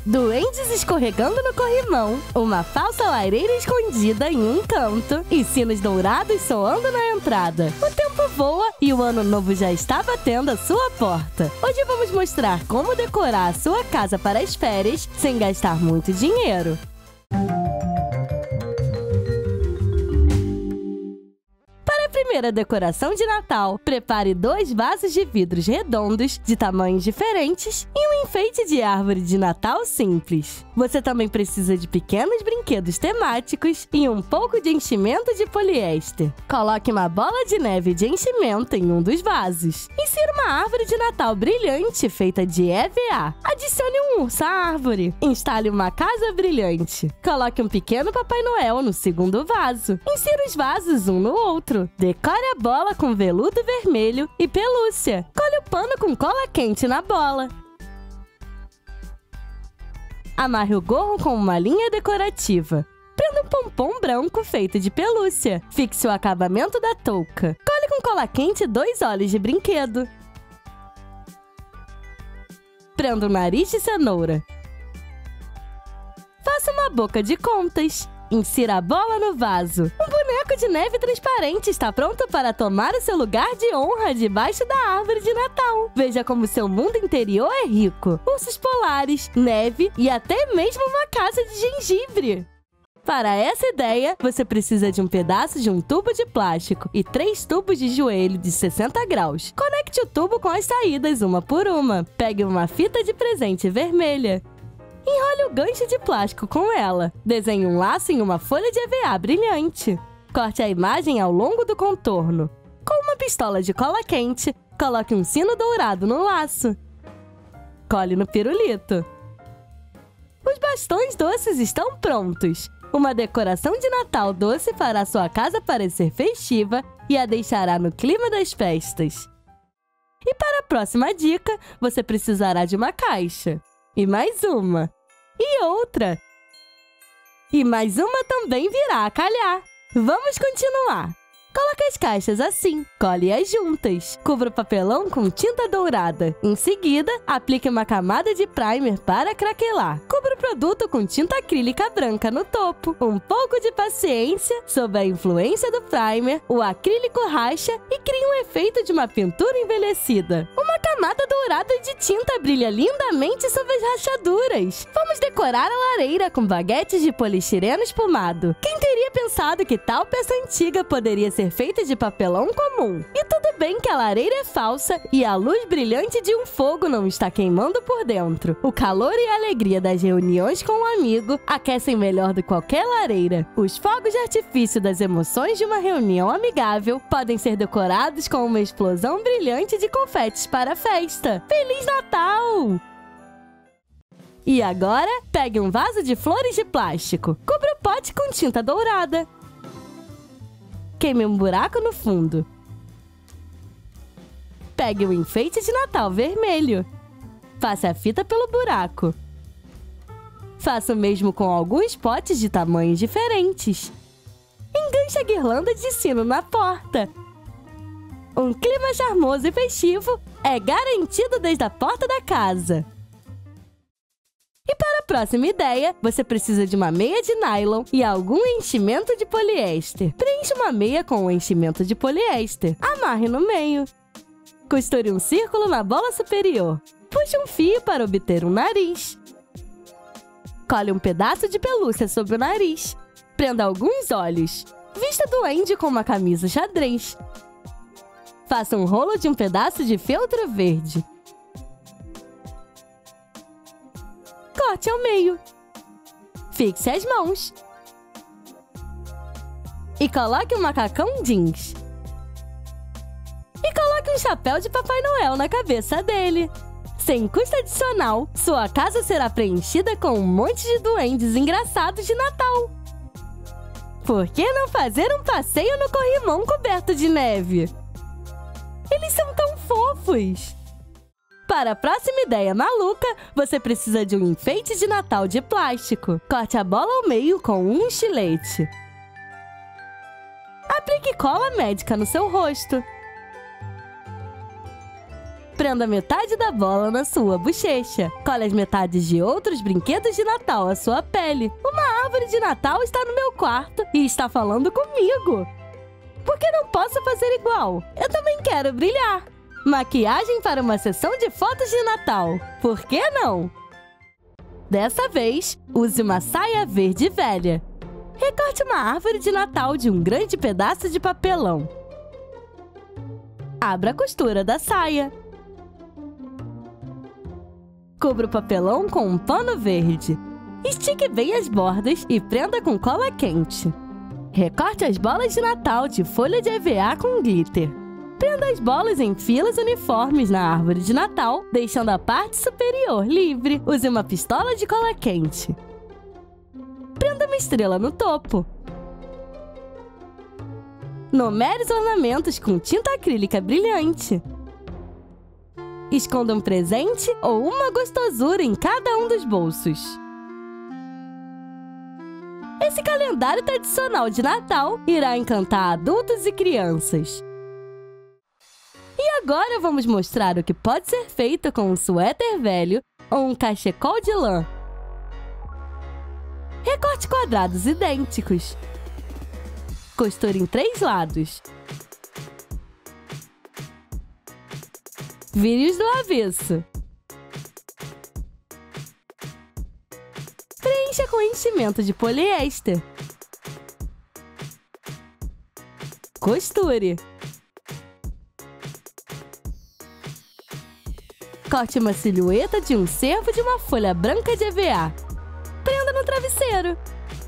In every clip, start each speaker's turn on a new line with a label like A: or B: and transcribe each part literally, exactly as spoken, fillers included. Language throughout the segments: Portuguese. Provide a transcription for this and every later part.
A: duendes escorregando no corrimão, uma falsa lareira escondida em um canto e sinos dourados soando na entrada. O tempo voa e o ano novo já está batendo a sua porta. Hoje vamos mostrar como decorar a sua casa para as férias sem gastar muito dinheiro. Primeira decoração de Natal, prepare dois vasos de vidros redondos de tamanhos diferentes e um enfeite de árvore de Natal simples. Você também precisa de pequenos brinquedos temáticos e um pouco de enchimento de poliéster. Coloque uma bola de neve de enchimento em um dos vasos. Insira uma árvore de Natal brilhante feita de E V A. Adicione um urso à árvore. Instale uma casa brilhante. Coloque um pequeno Papai Noel no segundo vaso. Insira os vasos um no outro. Decore a bola com veludo vermelho e pelúcia. Colhe o pano com cola quente na bola. Amarre o gorro com uma linha decorativa. Prenda um pompom branco feito de pelúcia. Fixe o acabamento da touca. Colhe com cola quente dois olhos de brinquedo. Prenda um nariz de cenoura. Faça uma boca de contas. Insira a bola no vaso. Um boneco de neve transparente está pronto para tomar o seu lugar de honra debaixo da árvore de Natal. Veja como seu mundo interior é rico. Ursos polares, neve e até mesmo uma casa de gengibre. Para essa ideia, você precisa de um pedaço de um tubo de plástico e três tubos de joelho de sessenta graus. Conecte o tubo com as saídas uma por uma. Pegue uma fita de presente vermelha. Enrole o gancho de plástico com ela. Desenhe um laço em uma folha de E V A brilhante. Corte a imagem ao longo do contorno. Com uma pistola de cola quente, coloque um sino dourado no laço. Cole no pirulito. Os bastões doces estão prontos. Uma decoração de Natal doce fará sua casa parecer festiva e a deixará no clima das festas. E para a próxima dica, você precisará de uma caixa. E mais uma. E outra. E mais uma também virá a calhar. Vamos continuar. Coloque as caixas assim. Cole-as juntas. Cubra o papelão com tinta dourada. Em seguida, aplique uma camada de primer para craquelar. Cubra o produto com tinta acrílica branca no topo. Um pouco de paciência, sob a influência do primer, o acrílico racha e cria um efeito de uma pintura envelhecida. Uma camada dourada de tinta brilha lindamente sobre as rachaduras. Vamos decorar a lareira com baguetes de polistireno espumado. Quem teria pensado que tal peça antiga poderia ser feita de papelão comum? E tudo bem que a lareira é falsa e a luz brilhante de um fogo não está queimando por dentro. O calor e a alegria das reuniões com um amigo aquecem melhor do que qualquer lareira. Os fogos de artifício das emoções de uma reunião amigável podem ser decorados com uma explosão brilhante de confetes para a festa. Feliz Natal! E agora, pegue um vaso de flores de plástico. Cubra o pote com tinta dourada. Queime um buraco no fundo. Pegue o enfeite de Natal vermelho. Faça a fita pelo buraco. Faça o mesmo com alguns potes de tamanhos diferentes. Enganche a guirlanda de sino na porta. Um clima charmoso e festivo é garantido desde a porta da casa. E para a próxima ideia, você precisa de uma meia de nylon e algum enchimento de poliéster. Preencha uma meia com o enchimento de poliéster. Amarre no meio. Costure um círculo na bola superior. Puxe um fio para obter um nariz. Cole um pedaço de pelúcia sobre o nariz. Prenda alguns olhos. Vista duende com uma camisa xadrez. Faça um rolo de um pedaço de feltro verde. Corte ao meio. Fixe as mãos. E coloque um macacão jeans. E coloque um chapéu de Papai Noel na cabeça dele. Sem custo adicional, sua casa será preenchida com um monte de duendes engraçados de Natal. Por que não fazer um passeio no corrimão coberto de neve? Eles são tão fofos! Para a próxima ideia maluca, você precisa de um enfeite de Natal de plástico. Corte a bola ao meio com um estilete. Aplique cola médica no seu rosto. Prenda metade da bola na sua bochecha. Cole as metades de outros brinquedos de Natal à sua pele. Uma árvore de Natal está no meu quarto e está falando comigo. Por que não posso fazer igual? Eu também quero brilhar. Maquiagem para uma sessão de fotos de Natal. Por que não? Dessa vez, use uma saia verde velha. Recorte uma árvore de Natal de um grande pedaço de papelão. Abra a costura da saia. Cubra o papelão com um pano verde. Estique bem as bordas e prenda com cola quente. Recorte as bolas de Natal de folha de E V A com glitter. Prenda as bolas em filas uniformes na árvore de Natal, deixando a parte superior livre. Use uma pistola de cola quente. Prenda uma estrela no topo. Numere os ornamentos com tinta acrílica brilhante. Esconda um presente ou uma gostosura em cada um dos bolsos. Esse calendário tradicional de Natal irá encantar adultos e crianças. E agora vamos mostrar o que pode ser feito com um suéter velho ou um cachecol de lã. Recorte quadrados idênticos. Costure em três lados. Vire-os do avesso. Preencha com enchimento de poliéster. Costure. Corte uma silhueta de um cervo de uma folha branca de E V A. Prenda no travesseiro.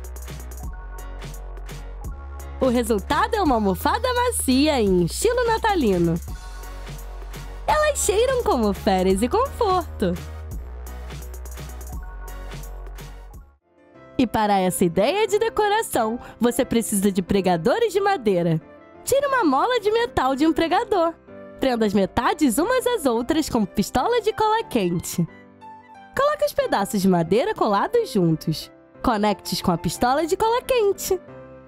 A: O resultado é uma almofada macia em estilo natalino. Elas cheiram como férias e conforto. E para essa ideia de decoração, você precisa de pregadores de madeira. Tire uma mola de metal de um pregador. Prenda as metades umas às outras com pistola de cola quente. Coloque os pedaços de madeira colados juntos. Conecte-os com a pistola de cola quente.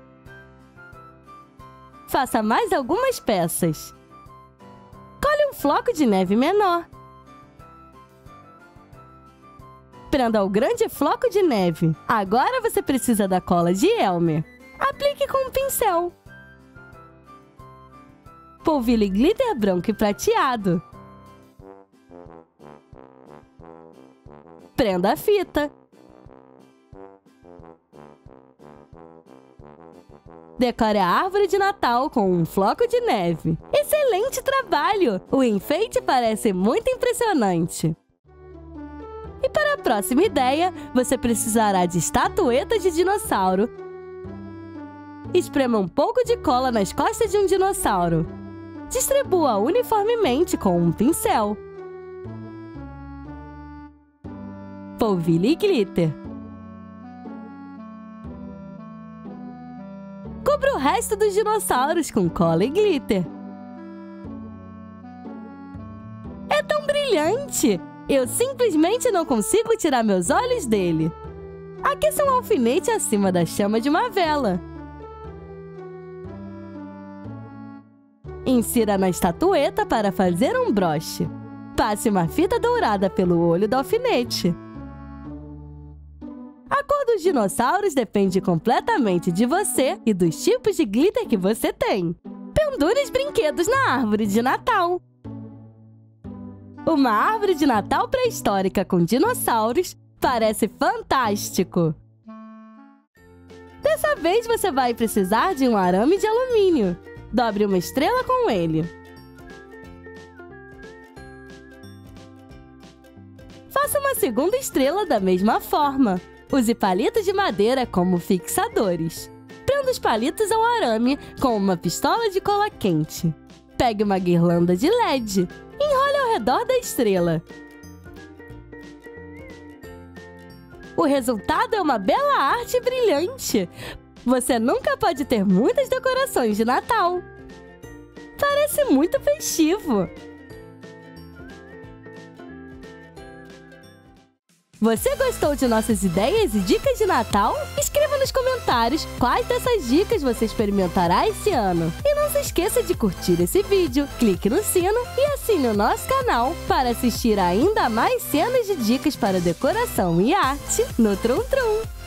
A: Faça mais algumas peças. Cole um floco de neve menor. Prenda o grande floco de neve. Agora você precisa da cola de Elmer. Aplique com um pincel. Polvilhe glitter branco e prateado. Prenda a fita. Decore a árvore de Natal com um floco de neve. Excelente trabalho! O enfeite parece muito impressionante. E para a próxima ideia, você precisará de estatuetas de dinossauro. Esprema um pouco de cola nas costas de um dinossauro. Distribua uniformemente com um pincel. Polvilhe glitter. Cubra o resto dos dinossauros com cola e glitter. É tão brilhante! Eu simplesmente não consigo tirar meus olhos dele. Aqueça um alfinete acima da chama de uma vela. Insira na estatueta para fazer um broche. Passe uma fita dourada pelo olho do alfinete. A cor dos dinossauros depende completamente de você e dos tipos de glitter que você tem. Pendure os brinquedos na árvore de Natal. Uma árvore de Natal pré-histórica com dinossauros parece fantástico! Dessa vez você vai precisar de um arame de alumínio. Dobre uma estrela com ele. Faça uma segunda estrela da mesma forma. Use palitos de madeira como fixadores. Prenda os palitos ao arame com uma pistola de cola quente. Pegue uma guirlanda de L E D. Enrole ao redor da estrela. O resultado é uma bela arte brilhante. Você nunca pode ter muitas decorações de Natal. Parece muito festivo. Você gostou de nossas ideias e dicas de Natal? Escreva nos comentários quais dessas dicas você experimentará esse ano. E não se esqueça de curtir esse vídeo, clique no sino e assine o nosso canal para assistir ainda mais cenas de dicas para decoração e arte no Trum Trum.